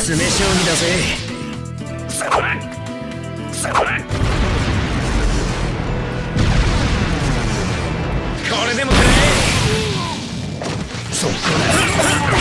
詰め将棋だぜ。これでもくれ。そこだ。